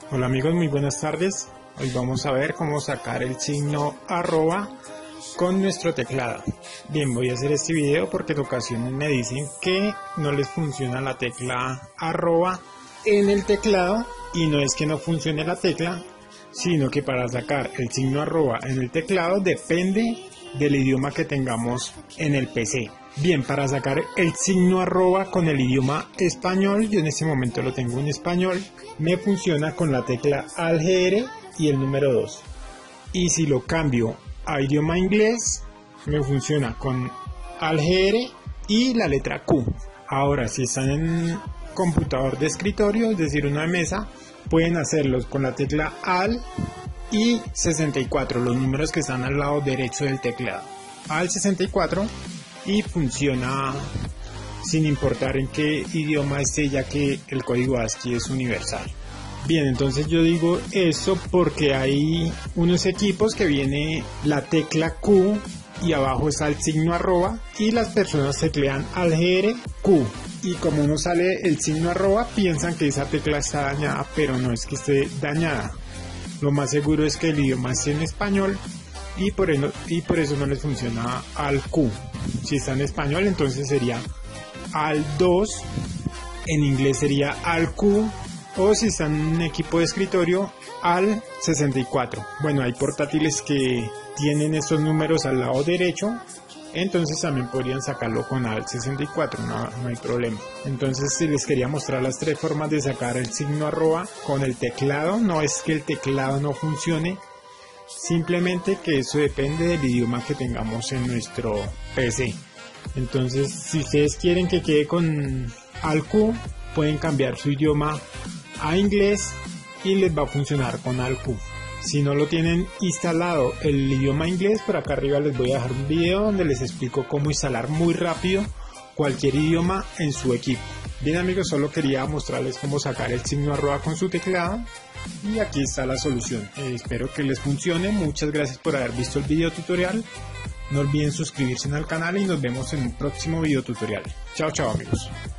Hola amigos, muy buenas tardes. Hoy vamos a ver cómo sacar el signo arroba con nuestro teclado. Bien, voy a hacer este video porque en ocasiones me dicen que no les funciona la tecla arroba en el teclado, y no es que no funcione la tecla, sino que para sacar el signo arroba en el teclado depende del idioma que tengamos en el PC. Bien, para sacar el signo arroba con el idioma español, yo en este momento lo tengo en español, me funciona con la tecla ALGR y el número 2. Y si lo cambio a idioma inglés, me funciona con ALGR y la letra Q. Ahora, si están en computador de escritorio, es decir, una mesa, pueden hacerlos con la tecla AL y 64, los números que están al lado derecho del teclado. AL 64 y funciona sin importar en qué idioma esté, ya que el código ASCII es universal. Bien, entonces yo digo eso porque hay unos equipos que viene la tecla Q y abajo está el signo arroba y las personas teclean ALGR Q, y como no sale el signo arroba piensan que esa tecla está dañada, pero no es que esté dañada. Lo más seguro es que el idioma esté en español y por eso no les funciona al Q. Si está en español, entonces sería al 2, en inglés sería al Q, o si está en un equipo de escritorio, al 64. Bueno, hay portátiles que tienen estos números al lado derecho, entonces también podrían sacarlo con al 64, no hay problema. Entonces les quería mostrar las tres formas de sacar el signo arroba con el teclado. No es que el teclado no funcione, simplemente que eso depende del idioma que tengamos en nuestro PC. Entonces, si ustedes quieren que quede con al Q, pueden cambiar su idioma a inglés y les va a funcionar con al Q. Si no lo tienen instalado el idioma inglés, por acá arriba les voy a dejar un video donde les explico cómo instalar muy rápido cualquier idioma en su equipo. Bien amigos, solo quería mostrarles cómo sacar el signo arroba con su teclado y aquí está la solución. Espero que les funcione. Muchas gracias por haber visto el video tutorial. No olviden suscribirse al canal y nos vemos en un próximo video tutorial. Chao amigos.